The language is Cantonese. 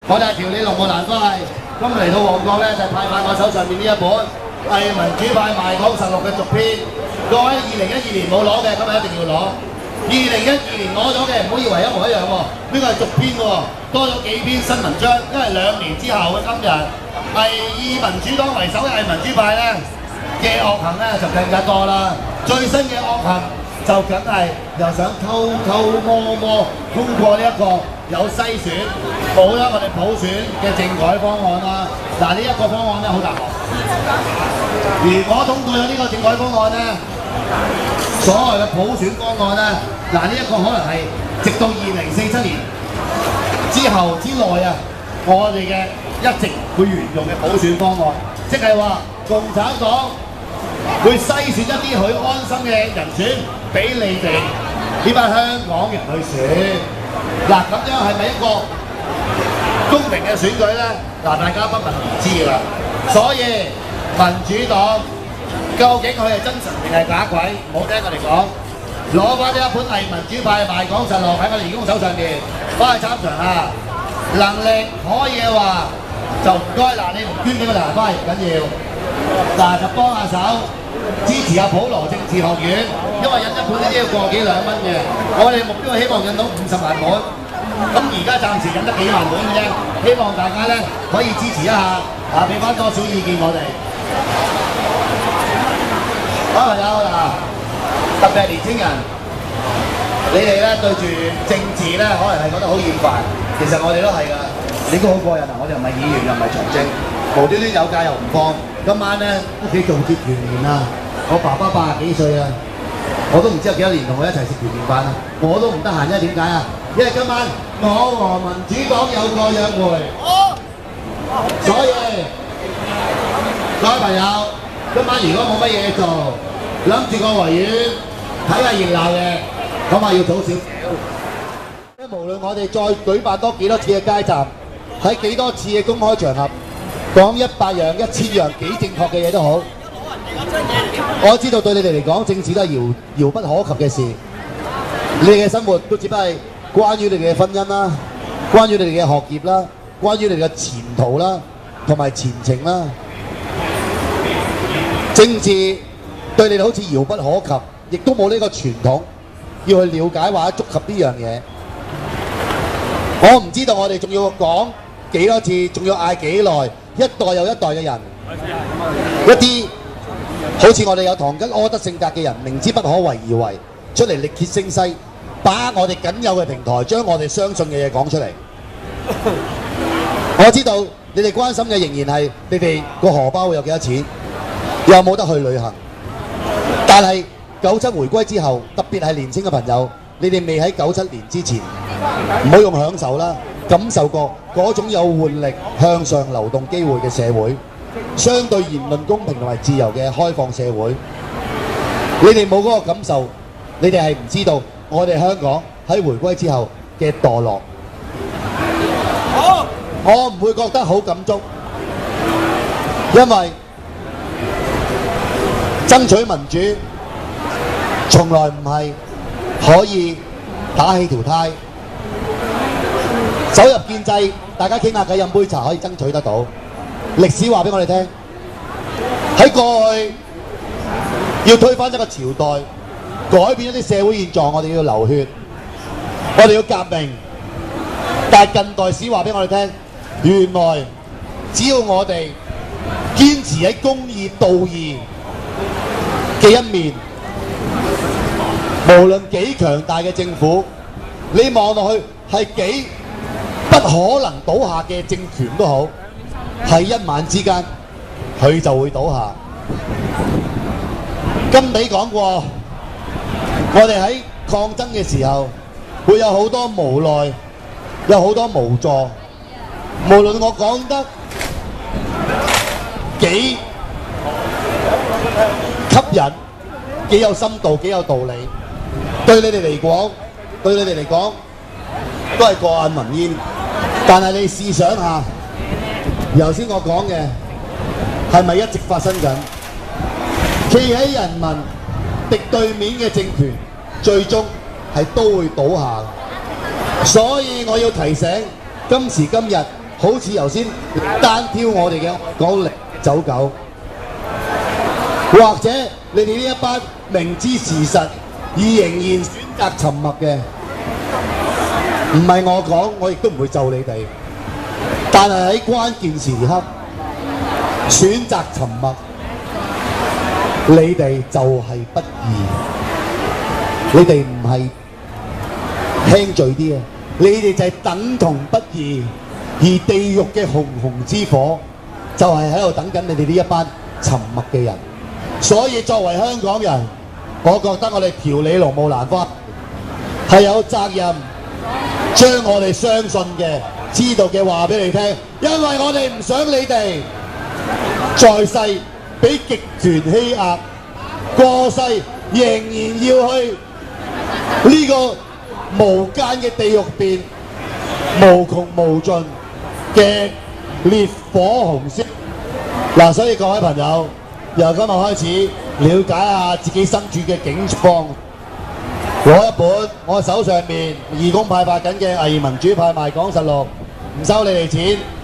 我就係條理龍門蘭花係，今嚟到旺角咧就派發我手上面呢一本係民主派賣港實錄嘅續篇。各位2012年冇攞嘅，今日一定要攞。2012年攞咗嘅，唔好以為一模一樣喎，呢個係續篇喎，多咗幾篇新文章，因為2年之後嘅今日係以民主黨為首嘅係民主派咧嘅惡行咧就更加多啦。最新嘅惡行就梗係又想偷摸通過呢一個有篩選冇咗我哋普選嘅政改方案啦。嗱，呢一個方案咧好大鑊。如果通過咗呢個政改方案咧，所謂嘅普選方案咧，嗱呢一個可能係直到2047年之後之內啊，我哋嘅一直會沿用嘅普選方案，即係話共產黨會篩選一啲佢安心嘅人選俾你哋呢班香港人去選。嗱，咁樣係咪一個公平嘅選舉咧？嗱，大家不問而知㗎啦。所以民主黨究竟佢係真神定係假鬼？唔好聽我哋講，攞翻呢一本係民主派賣港實錄喺我哋義工手上面，翻去參詳啊！能力可以嘅話，就唔該嗱，你唔捐俾我哋蘭花唔緊要，嗱就幫下手支持下普羅政治學院，因為印一本呢啲要個幾兩蚊嘅，我哋目標希望印到50萬本，咁而家暫時印得幾萬本嘅啫，希望大家咧可以支持一下，俾翻多少意見我哋。好朋友嗱，特別係年青人，你哋咧對住政治咧，可能係覺得好厭煩。其實我哋都係㗎，你都好過癮啊！我哋又唔係議員，又唔係從政，無端端有假又唔放。今晚咧屋企做節團年啊！我爸爸80幾歲啊，我都唔知有幾多年同我一齊食團年飯啊！我都唔得閒啫，點解啊？因為今晚我和民主黨有個約會，所以各位朋友。今晚如果冇乜嘢做，諗住個維園睇下熱鬧嘅，咁啊要早少少。無論我哋再舉辦多幾多次嘅街站，喺幾多次嘅公開場合，講100樣、1000樣幾正確嘅嘢都好。我知道對你哋嚟講，政治都係遙不可及嘅事。你哋嘅生活都只不過係關於你哋嘅婚姻啦，關於你哋嘅學業啦，關於你哋嘅前途啦，同埋前程啦。政治對你哋好似遙不可及，亦都冇呢個傳統要去了解或者觸及呢樣嘢。我唔知道我哋仲要講幾多次，仲要嗌幾耐，一代又一代嘅人，一啲好似我哋有唐吉柯德性格嘅人，明知不可為而為，出嚟力竭聲嘶，把握我哋僅有嘅平台，將我哋相信嘅嘢講出嚟。我知道你哋關心嘅仍然係你哋個荷包會有幾多錢。又冇得去旅行，但係97回歸之後，特別係年輕嘅朋友，你哋未喺97年之前，唔好用享受啦，感受過嗰種有活力向上流動機會嘅社會，相對言論公平同埋自由嘅開放社會。你哋冇嗰個感受，你哋係唔知道我哋香港喺回歸之後嘅墮落。我唔會覺得好感觸，因為爭取民主從來唔係可以打起條呔，走入建制，大家傾下偈飲杯茶可以爭取得到。歷史話俾我哋聽，喺過去要推翻一個朝代，改變一啲社會現狀，我哋要流血，我哋要革命。但係近代史話俾我哋聽，原來只要我哋堅持喺公義道義嘅一面，無論幾強大嘅政府，你望落去係幾不可能倒下嘅政權都好，喺一晚之間佢就會倒下。甘地講過，我哋喺抗爭嘅時候會有好多無奈，有好多無助，無論我講得幾吸引，幾有深度，幾有道理，對你哋嚟講都係過眼雲煙。但係你試想下，頭先我講嘅係咪一直發生緊？企喺人民敵對面嘅政權，最終係都會倒下。所以我要提醒，今時今日好似頭先單挑我哋嘅講零走狗，或者你哋呢一班明知事實而仍然選擇沉默嘅，唔係我講，我亦都唔會就你哋。但係喺關鍵時刻選擇沉默，你哋就係不義，你哋唔係輕罪啲啊！你哋就係等同不義，而地獄嘅熊熊之火就係喺度等緊你哋呢一班沉默嘅人。所以作為香港人，我覺得我哋條理龍務蘭花係有責任將我哋相信嘅、知道嘅話俾你聽，因為我哋唔想你哋在世俾極權欺壓，過世仍然要去呢個無間嘅地獄邊無窮無盡嘅烈火紅燒。嗱，所以各位朋友，由今日開始了解下自己身處嘅境況，攞一本我手上面義工派發緊嘅《藝民主派賣港實錄》，唔收你哋錢。